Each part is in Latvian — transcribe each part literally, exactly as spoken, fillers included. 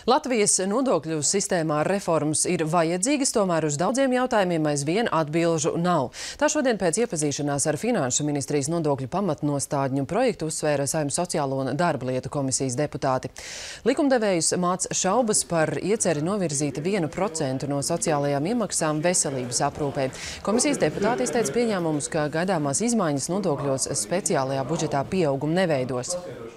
Latvijas nodokļu sistēmā reformas ir vajadzīgas, tomēr uz daudziem jautājumiem aizvien atbilžu nav. Tā šodien pēc iepazīšanās ar Finanšu ministrijas nodokļu pamatnostādņu projektu uzsvēra Saeimas sociālo un darba lietu komisijas deputāti. Likumdevējus māc šaubas par ieceri novirzīt vienu procentu no sociālajām iemaksām veselības aprūpē. Komisijas deputāti izteica pieņēmumus, ka gaidāmās izmaiņas nodokļos speciālajā budžetā pieaugumu neveidos.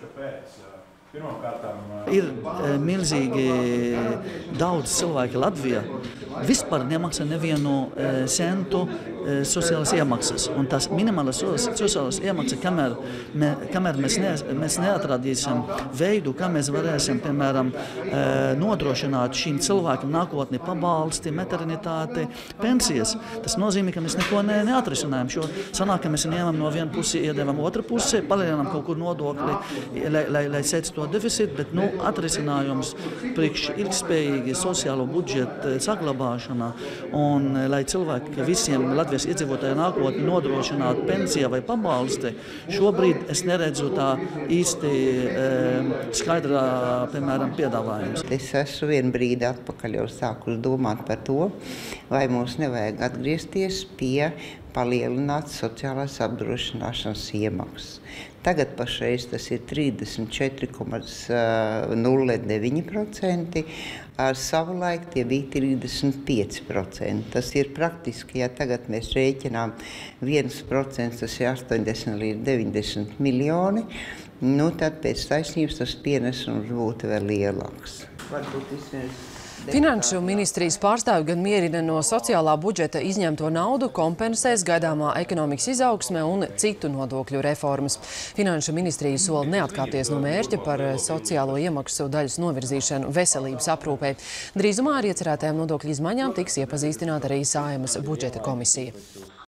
Ir milzīgi daudz cilvēki Latvijā vispār nemaksā nevienu centu sociālas iemaksas. Un tās minimālas sociālas iemaksas, kamēr, mē, kamēr mēs, ne, mēs neatradīsim veidu, kā mēs varēsim, piemēram, nodrošināt šīm cilvēkiem nākotni pabalsti, maternitāti, pensijas, tas nozīmē, ka mēs neko ne, neatrisinājam. Šo sanāk, ka mēs ņemam no vienu pusi, iedevam otru pusi, palielinām kaut kur nodokli, lai, lai, lai sēc to deficītu, bet nu, atrisinājums priekš ilgspējīgi sociālo budžetu saglabāšanā un lai cilvēki visiem Latvijas iedzīvotāju nākotni nodrošinātu pensija vai pabalsti, šobrīd es neredzu tā īsti e, skaidrā, piemēram, piedāvājums. Es esmu vienu brīdi atpakaļ jau sākus domāt par to, vai mums nevajag atgriezties pie palielināt sociālās apdrošināšanas iemaksas. Tagad pašreiz tas ir trīsdesmit četri komats nulle deviņi procenti, ar savu laiku tie bija trīsdesmit pieci procenti. Tas ir praktiski, ja tagad mēs rēķinām viens procents, tas ir astoņdesmit līdz deviņdesmit miljoni, nu tad pēc taisnības tas pienesums būtu vēl lielāks. Varbūt vismaz Finanšu ministrijas pārstāvi gan mierina no sociālā budžeta izņemto naudu, kompensēs gaidāmā ekonomikas izaugsme un citu nodokļu reformas. Finanšu ministrija sola neatkāpties no mērķa par sociālo iemaksu daļas novirzīšanu veselības aprūpē. Drīzumā ar iecerētajām nodokļu izmaiņām tiks iepazīstināta arī Saeimas budžeta komisija.